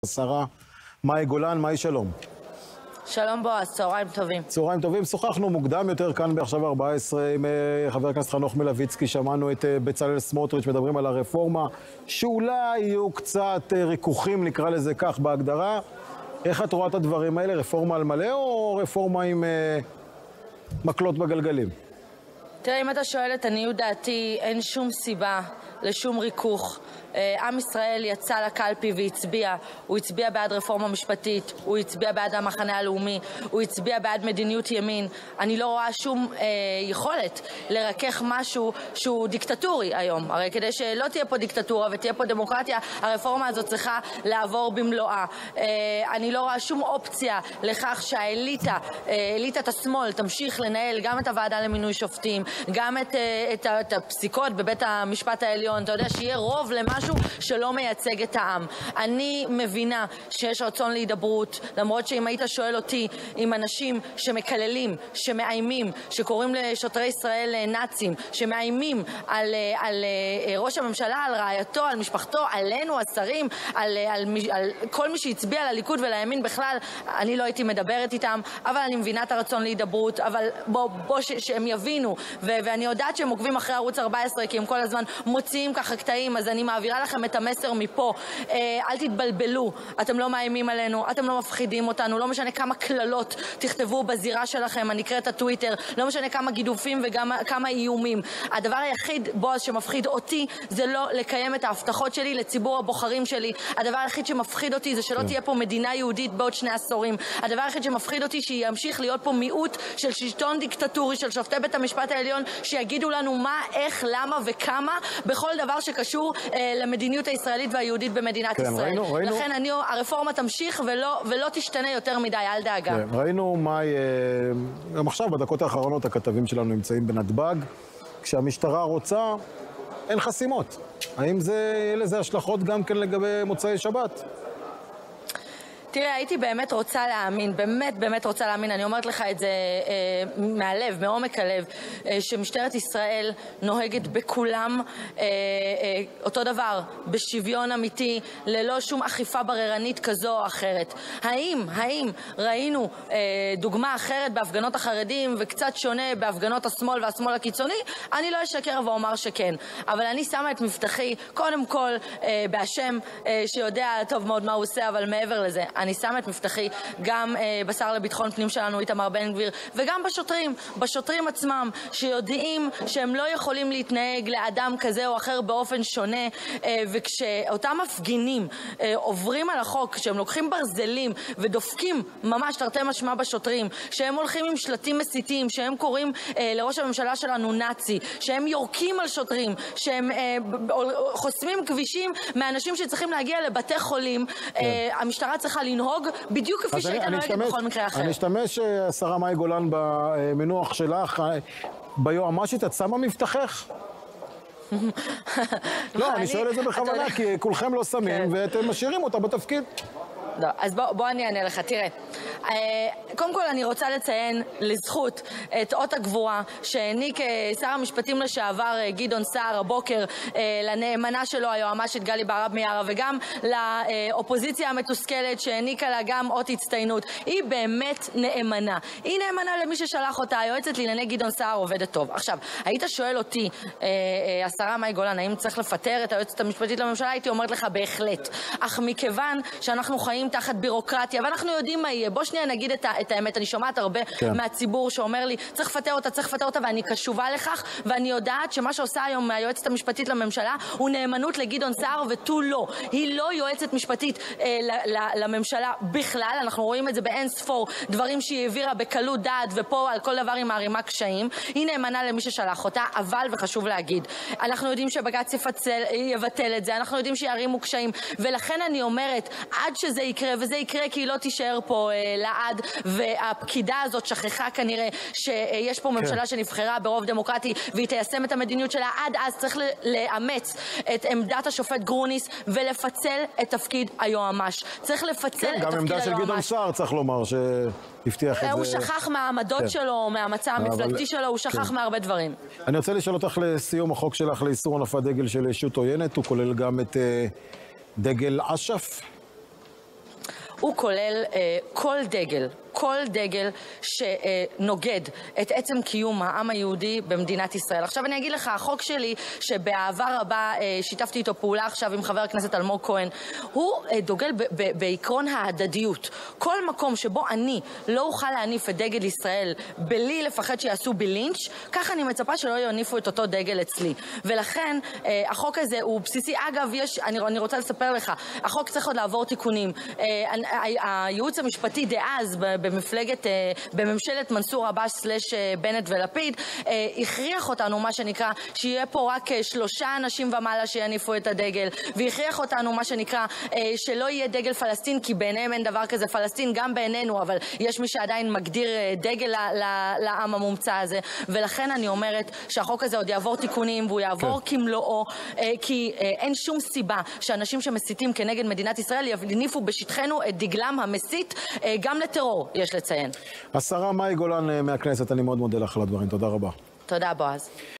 השרה מאי גולן. מאי, שלום. שלום בועז, צהריים טובים. צהריים טובים. שוחחנו מוקדם יותר כאן בעכשיו 14 עם חבר הכנסת חנוך מלביצקי. שמענו את בצלאל סמוטריץ' מדברים על הרפורמה, שאולי יהיו קצת ריכוכים, נקרא לזה כך בהגדרה. איך את רואה את הדברים האלה? רפורמה על מלא או רפורמה עם מקלות בגלגלים? תראה, אם אתה שואל את עניות דעתי, אין שום סיבה לשום ריכוך. עם ישראל יצא לקלפי והצביע. הוא הצביע בעד רפורמה משפטית, הוא הצביע בעד המחנה הלאומי, הוא הצביע בעד מדיניות ימין. אני לא רואה שום יכולת לרכך משהו שהוא דיקטטורי היום. הרי כדי שלא תהיה פה דיקטטורה ותהיה פה דמוקרטיה, הרפורמה הזאת צריכה לעבור במלואה. אני לא רואה שום אופציה לכך שהאליטה, אליטת השמאל, תמשיך לנהל גם את הוועדה למינוי שופטים, גם את הפסיקות בבית המשפט העליון. אתה יודע, שיהיה רוב למשהו שלא מייצג את העם. אני מבינה שיש רצון להידברות, למרות שאם היית שואל אותי עם אנשים שמקללים, שמאיימים, שקוראים לשוטרי ישראל נאצים, שמאיימים על ראש הממשלה, על רעייתו, על משפחתו, עלינו, השרים, על כל מי שהצביע לליכוד ולימין בכלל, אני לא הייתי מדברת איתם, אבל אני מבינה את הרצון להידברות, אבל בוא שהם יבינו, ואני יודעת שהם עוקבים אחרי ערוץ 14, כי הם כל הזמן מוציאים ככה קטעים, אז אני מעבירה לכם את המסר מפה. אל תתבלבלו, אתם לא מאיימים עלינו, אתם לא מפחידים אותנו, לא משנה כמה כללות תכתבו בזירה שלכם, אני אקרא את הטוויטר, לא משנה כמה גידופים וגם כמה איומים. הדבר היחיד, בועז, שמפחיד אותי, זה לא לקיים את ההבטחות שלי לציבור הבוחרים שלי. הדבר היחיד שמפחיד אותי זה שלא תהיה פה מדינה יהודית בעוד 2 עשורים. הדבר היחיד שמפחיד אותי שימשיך להיות פה מיעוט של שלטון דיקטטורי, של שופטי בית המשפט העליון, שיגידו לנו מה, איך, למה וכמה, בכל דבר שקשור למדיניות הישראלית והיהודית במדינת ישראל. ראינו. לכן הרפורמה תמשיך ולא תשתנה יותר מדי, אל דאגה. ראינו גם עכשיו בדקות האחרונות הכתבים שלנו נמצאים בנתב"ג, כשהמשטרה רוצה, אין חסימות. האם יהיה לזה השלכות גם כן לגבי מוצאי שבת? תראה, הייתי באמת רוצה להאמין, באמת רוצה להאמין, אני אומרת לך את זה מהלב, מעומק הלב, שמשטרת ישראל נוהגת בכולם אותו דבר, בשוויון אמיתי, ללא שום אכיפה בררנית כזו או אחרת. האם ראינו דוגמה אחרת בהפגנות החרדים וקצת שונה בהפגנות השמאל והשמאל הקיצוני? אני לא אשקר ואומר שכן. אבל אני שמה את מבטחי קודם כל בהשם שיודע טוב מאוד מה הוא עושה, אבל מעבר לזה, אני שמה את מבטחי גם בשר לביטחון פנים שלנו, איתמר בן גביר, וגם בשוטרים עצמם, שיודעים שהם לא יכולים להתנהג לאדם כזה או אחר באופן שונה, וכשאותם מפגינים עוברים על החוק, שהם לוקחים ברזלים ודופקים ממש תרתי משמע בשוטרים, שהם הולכים עם שלטים מסיתים, שהם קוראים לראש הממשלה שלנו נאצי, שהם יורקים על שוטרים, שהם חוסמים כבישים מאנשים שצריכים להגיע לבתי חולים, המשטרה צריכה לנהוג בדיוק כפי שהייתה נוהגת בכל מקרה אחר. אני אשתמש, השרה מאי גולן, במינוח שלך, ביועמ"שית, את שמה מבטחך? לא, אני שואל את זה בכוונה, כי כולכם לא שמים ואתם משאירים אותה בתפקיד. לא, אז בוא אני אענה לך, תראה. קודם כל אני רוצה לציין לזכות את אות הגבורה שהעניק שר המשפטים לשעבר גדעון סער הבוקר לנאמנה שלו, היועמ"שית גלי בהרב מיארה, וגם לאופוזיציה המתוסכלת שהעניקה לה גם אות הצטיינות. היא באמת נאמנה. היא נאמנה למי ששלח אותה, היועצת לענייני גדעון סער עובדת טוב. עכשיו, היית שואל אותי, השרה מאי גולן, האם צריך לפטר את היועצת המשפטית לממשלה? הייתי אומרת לך בהחלט. אך מכיוון שאנחנו חיים תחת בירוקרטיה, ואנחנו יודעים מה יהיה. בוא שנייה נגיד את האמת. אני שומעת הרבה מהציבור שאומר לי, צריך לפטר אותה, ואני קשובה לכך, ואני יודעת שמה שעושה היום מהיועצת המשפטית לממשלה הוא נאמנות לגדעון סער ותו לא. היא לא יועצת משפטית לממשלה בכלל. אנחנו רואים את זה באין ספור דברים שהיא העבירה בקלות דעת, ופה על כל דבר היא מערימה קשיים. היא נאמנה למי ששלח אותה, אבל, וחשוב להגיד, אנחנו יודעים שבג"ץ יבטל את זה, אנחנו יודעים שיערימו קשיים, ולכן אני אומרת, עד שזה יקרה, וזה יקרה כי היא לא תישאר פה לעד, והפקידה הזאת שכחה כנראה שיש פה ממשלה שנבחרה ברוב דמוקרטי והיא תיישם את המדיניות שלה. עד אז צריך לאמץ את עמדת השופט גרוניס ולפצל את תפקיד היועמ"ש. צריך לפצל את תפקיד היועמ"ש. גם עמדה של גדעון סער, צריך לומר, שהבטיח את זה. הוא שכח מהעמדות שלו, מהמצע המפלגתי שלו, הוא שכח מהרבה דברים. אני רוצה לשאול אותך לסיום, החוק שלך לאיסור הנפת דגל של ישות עוינת, הוא כולל גם את דגל אש"ף? הוא כולל כל דגל שנוגד את עצם קיום העם היהודי במדינת ישראל. עכשיו אני אגיד לך, החוק שלי, שבעבר רבה שיתפתי איתו פעולה עכשיו עם חבר הכנסת אלמוג כהן, הוא דוגל בעקרון ההדדיות. כל מקום שבו אני לא אוכל להניף את דגל ישראל בלי לפחד שיעשו בי לינץ', ככה אני מצפה שלא יניפו את אותו דגל אצלי. ולכן החוק הזה הוא בסיסי. אגב, אני רוצה לספר לך, החוק צריך עוד לעבור תיקונים. הייעוץ המשפטי דאז בממשלת מנסור עבאס / בנט ולפיד, הכריח אותנו, מה שנקרא, שיהיה פה רק 3 אנשים ומעלה שיניפו את הדגל, והכריח אותנו, מה שנקרא, שלא יהיה דגל פלסטין, כי ביניהם אין דבר כזה פלסטין, גם בעינינו, אבל יש מי שעדיין מגדיר דגל לעם המומצא הזה, ולכן אני אומרת שהחוק הזה עוד יעבור תיקונים, והוא יעבור כמלואו, כי אין שום סיבה שאנשים שמסיתים כנגד מדינת ישראל יניפו בשטחנו את דגלם המסית, גם לטרור, יש לציין. השרה מאי גולן מהכנסת, אני מאוד מודה לך על הדברים. תודה רבה. תודה, בועז.